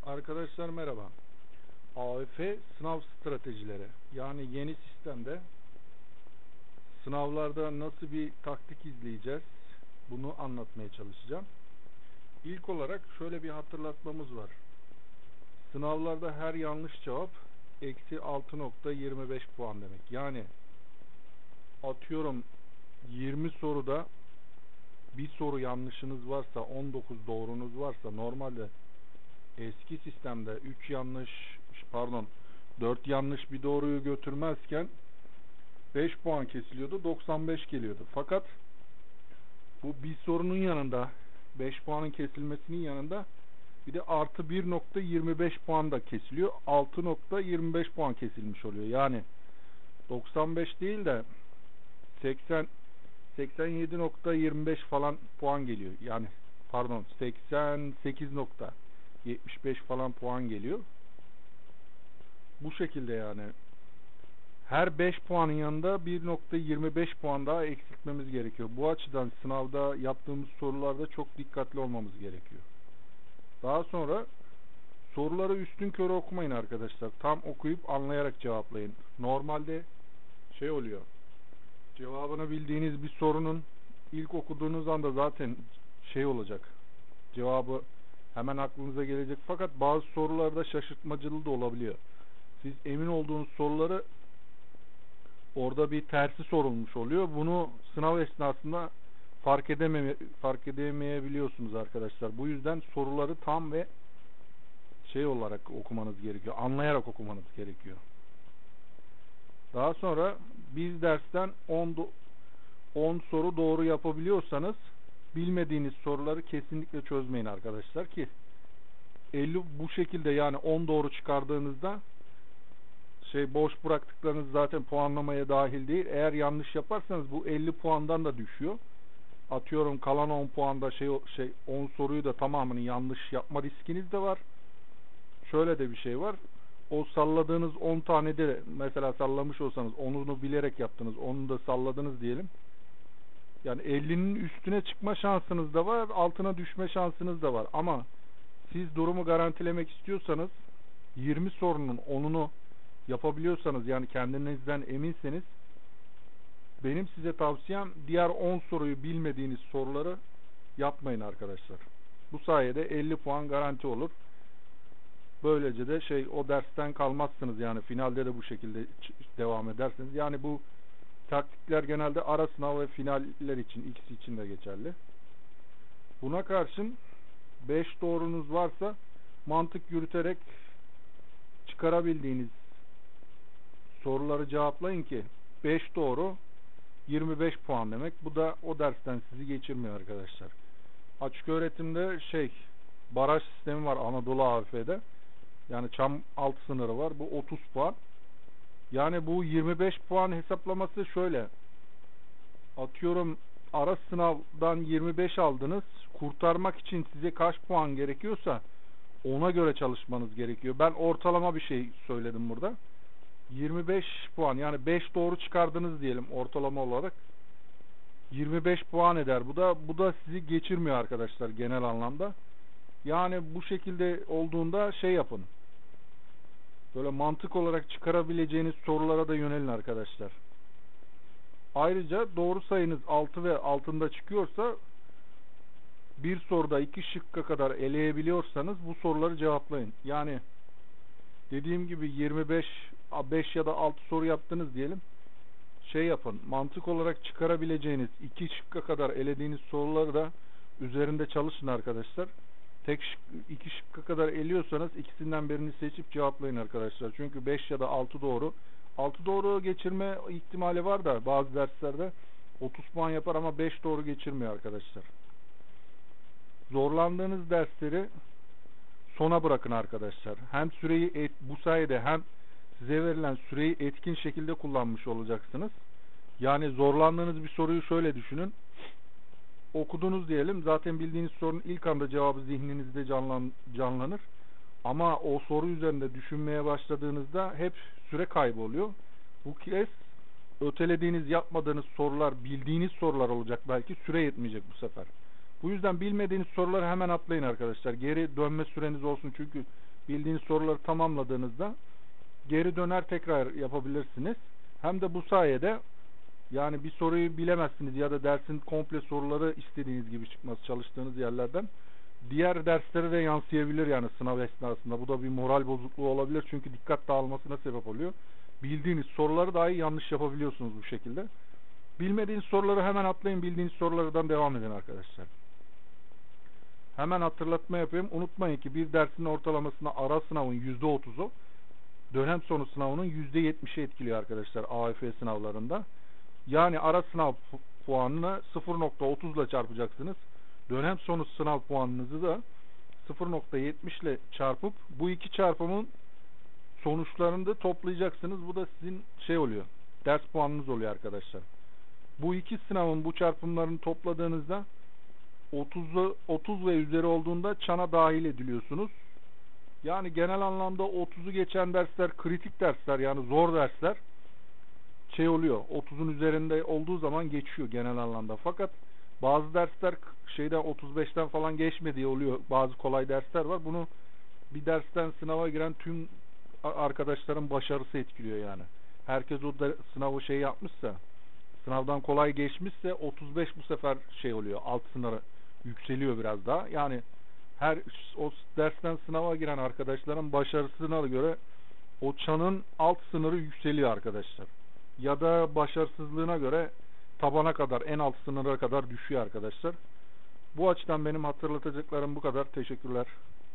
Arkadaşlar merhaba. AOF sınav stratejileri, yani yeni sistemde sınavlarda nasıl bir taktik izleyeceğiz, bunu anlatmaya çalışacağım. İlk olarak şöyle bir hatırlatmamız var. Sınavlarda her yanlış cevap eksi 6.25 puan demek. Yani atıyorum 20 soruda bir soru yanlışınız varsa, 19 doğrunuz varsa, normalde eski sistemde 4 yanlış bir doğruyu götürmezken 5 puan kesiliyordu, 95 geliyordu. Fakat bu bir sorunun yanında, 5 puanın kesilmesinin yanında bir de artı 1.25 puan da kesiliyor. 6.25 puan kesilmiş oluyor. Yani 95 değil de 87.25 falan puan geliyor. Yani 88.75 falan puan geliyor. Bu şekilde yani. Her 5 puanın yanında 1.25 puan daha eksiltmemiz gerekiyor. Bu açıdan sınavda yaptığımız sorularda çok dikkatli olmamız gerekiyor. Daha sonra soruları üstünkörü okumayın arkadaşlar. Tam okuyup anlayarak cevaplayın. Normalde şey oluyor. Cevabını bildiğiniz bir sorunun ilk okuduğunuz anda zaten şey olacak. Cevabı hemen aklınıza gelecek. Fakat bazı sorularda şaşırtmacılı da olabiliyor. Siz emin olduğunuz soruları orada bir tersi sorulmuş oluyor. Bunu sınav esnasında fark edemeyebiliyorsunuz arkadaşlar. Bu yüzden soruları tam ve şey olarak okumanız gerekiyor. Anlayarak okumanız gerekiyor. Daha sonra bir dersten 10 soru doğru yapabiliyorsanız bilmediğiniz soruları kesinlikle çözmeyin arkadaşlar ki 50 bu şekilde, yani 10 doğru çıkardığınızda boş bıraktıklarınız zaten puanlamaya dahil değil. Eğer yanlış yaparsanız bu 50 puandan da düşüyor. Atıyorum kalan 10 puanda 10 soruyu da tamamını yanlış yapma riskiniz de var. Şöyle de bir şey var. O salladığınız 10 tane de mesela sallamış olsanız 10'unu bilerek yaptınız. 10'unu da salladınız diyelim. Yani 50'nin üstüne çıkma şansınız da var, altına düşme şansınız da var. Ama siz durumu garantilemek istiyorsanız 20 sorunun 10'unu yapabiliyorsanız, yani kendinizden eminseniz, benim size tavsiyem diğer 10 soruyu bilmediğiniz soruları yapmayın arkadaşlar. Bu sayede 50 puan garanti olur. Böylece de o dersten kalmazsınız, yani finalde de bu şekilde devam edersiniz. Yani bu taktikler genelde ara sınav ve finaller için, ikisi için de geçerli. Buna karşın 5 doğrunuz varsa mantık yürüterek çıkarabildiğiniz soruları cevaplayın ki 5 doğru 25 puan demek. Bu da o dersten sizi geçirmiyor arkadaşlar. Açık öğretimde baraj sistemi var Anadolu AOF'de. Yani çam alt sınırı var. Bu 30 puan. Yani bu 25 puan hesaplaması şöyle. Atıyorum ara sınavdan 25 aldınız. Kurtarmak için size kaç puan gerekiyorsa ona göre çalışmanız gerekiyor. Ben ortalama bir şey söyledim burada. 25 puan, yani 5 doğru çıkardınız diyelim ortalama olarak. 25 puan eder. Bu da sizi geçirmiyor arkadaşlar genel anlamda. Yani bu şekilde olduğunda yapın. Böyle mantık olarak çıkarabileceğiniz sorulara da yönelin arkadaşlar. Ayrıca doğru sayınız 6 ve altında çıkıyorsa, bir soruda 2 şıkka kadar eleyebiliyorsanız bu soruları cevaplayın. Yani dediğim gibi 5 ya da 6 soru yaptınız diyelim. Yapın. Mantık olarak çıkarabileceğiniz 2 şıkka kadar elediğiniz soruları da üzerinde çalışın arkadaşlar. 2 şıkka kadar eliyorsanız ikisinden birini seçip cevaplayın arkadaşlar. Çünkü 5 ya da 6 doğru. 6 doğru geçirme ihtimali var da bazı derslerde 30 puan yapar ama 5 doğru geçirmiyor arkadaşlar. Zorlandığınız dersleri sona bırakın arkadaşlar. Hem bu sayede hem size verilen süreyi etkin şekilde kullanmış olacaksınız. Yani zorlandığınız bir soruyu şöyle düşünün. Okudunuz diyelim. Zaten bildiğiniz sorunun ilk anda cevabı zihninizde canlanır. Ama o soru üzerinde düşünmeye başladığınızda hep süre kayboluyor. Bu kez ötelediğiniz, yapmadığınız sorular, bildiğiniz sorular olacak belki. Süre yetmeyecek bu sefer. Bu yüzden bilmediğiniz soruları hemen atlayın arkadaşlar. Geri dönme süreniz olsun, çünkü bildiğiniz soruları tamamladığınızda geri döner tekrar yapabilirsiniz. Hem de bu sayede yani bir soruyu bilemezsiniz ya da dersin komple soruları istediğiniz gibi çıkması çalıştığınız yerlerden diğer derslere de yansıyabilir yani sınav esnasında. Bu da bir moral bozukluğu olabilir çünkü dikkat dağılmasına sebep oluyor. Bildiğiniz soruları dahi yanlış yapabiliyorsunuz bu şekilde. Bilmediğiniz soruları hemen atlayın, bildiğiniz sorulardan devam edin arkadaşlar. Hemen hatırlatma yapayım. Unutmayın ki bir dersin ortalamasına ara sınavın %30'u dönem sonu sınavının %70'i etkiliyor arkadaşlar AYF sınavlarında. Yani ara sınav puanını 0.30 ile çarpacaksınız. Dönem sonu sınav puanınızı da 0.70 ile çarpıp bu iki çarpımın sonuçlarını da toplayacaksınız. Bu da sizin şey oluyor. Ders puanınız oluyor arkadaşlar. Bu iki sınavın bu çarpımlarını topladığınızda 30 ve üzeri olduğunda çana dahil ediliyorsunuz. Yani genel anlamda 30'u geçen dersler kritik dersler, yani zor dersler şey oluyor. 30'un üzerinde olduğu zaman geçiyor genel anlamda. Fakat bazı dersler şeyden 35'ten falan geçmediği oluyor. Bazı kolay dersler var. Bunu bir dersten sınava giren tüm arkadaşların başarısı etkiliyor yani. Herkes o sınavı şey yapmışsa, sınavdan kolay geçmişse 35 bu sefer şey oluyor. Alt sınırı yükseliyor biraz daha. Yani her o dersten sınava giren arkadaşların başarısına göre o çanın alt sınırı yükseliyor arkadaşlar. Ya da başarısızlığına göre tabana kadar, en alt sınıra kadar düşüyor arkadaşlar. Bu açıdan benim hatırlatacaklarım bu kadar. Teşekkürler.